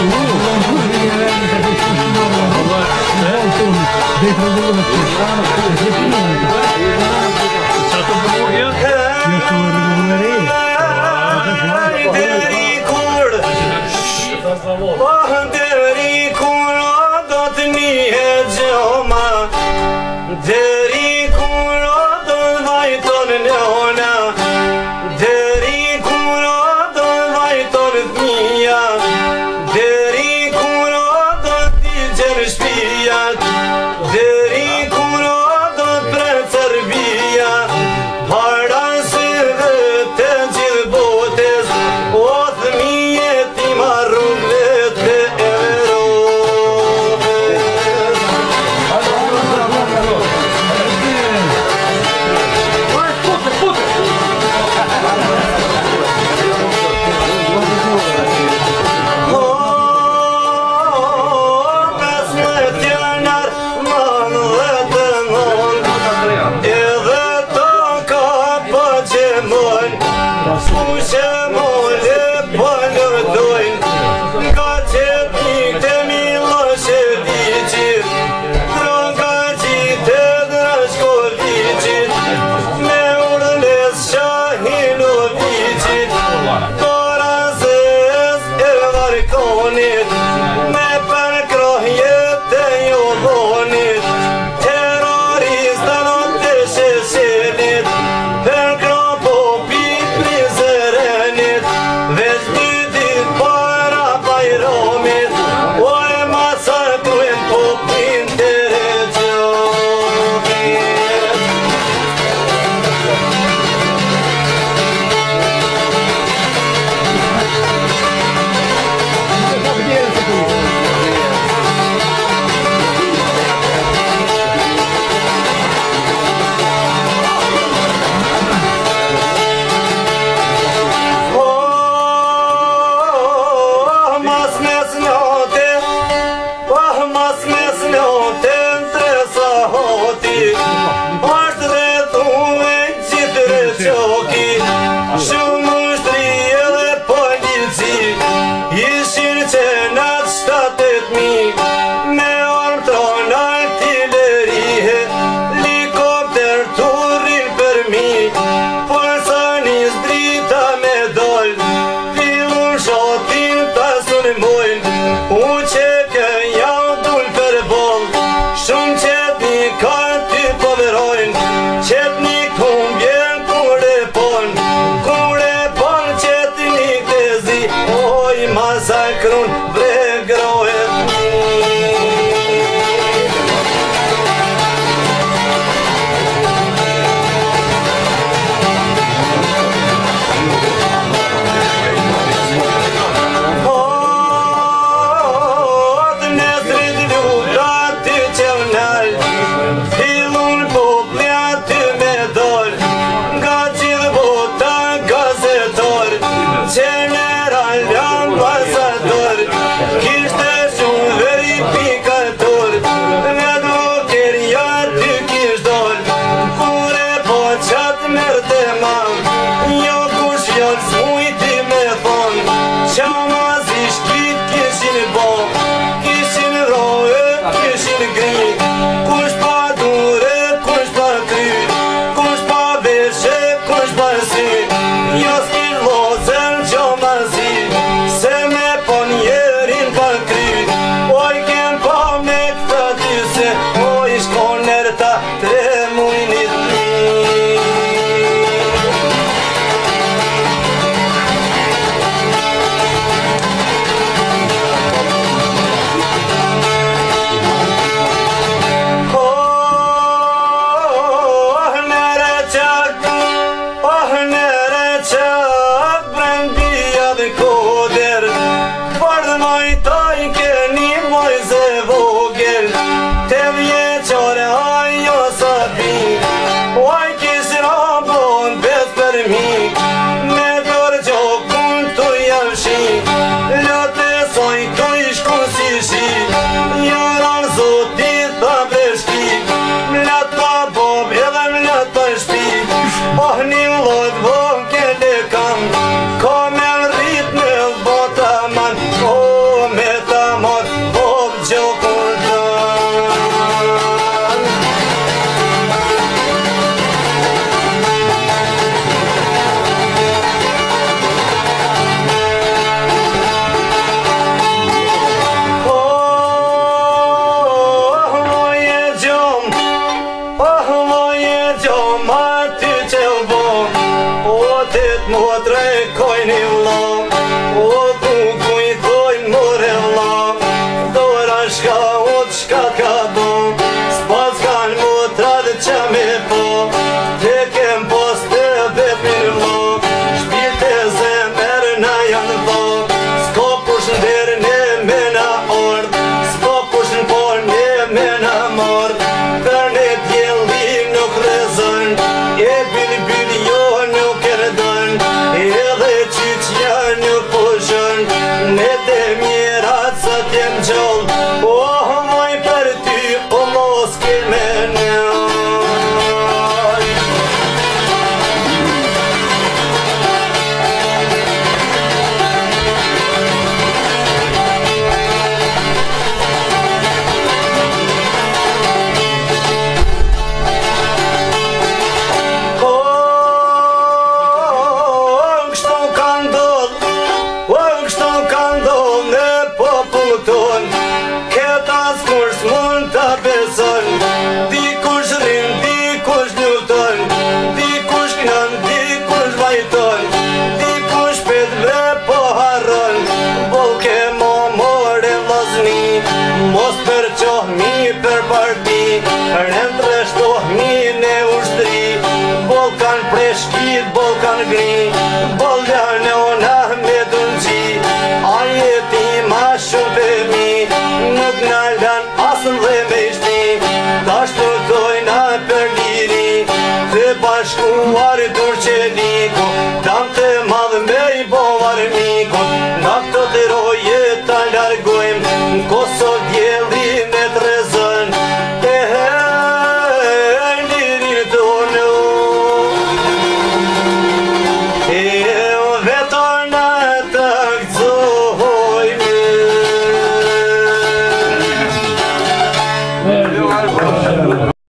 Kom en rit med båtaman, kom ett mo, s'pas kanë mutrat që me po, te kem post të veprin mo, shpirë të zemër na janë po, s'ko kush në derë në me na ord, s'ko kush në por në me na mord, për në djeli nuk rezën, e bil jo nuk e rëdën, edhe qyqja nuk pushën, ne të mirat sa t'jem gjoll, oh moj për ty, o mos keme në. Këta s'kur s'mund t'a beson, dikush rrin, dikush luton, dikush knan, dikush vajton, dikush pet me po harron, bolke mo more lazni, mos për qohmi për parti, rentre shtohmi në ushtri, bolkan preshkit, bolkan gri, boljan e ona me dunqi, ajeti ma shumë për mi, nuk naldan asën dhe me shti, ta shtu dojna për liri, të bashkuar turqi.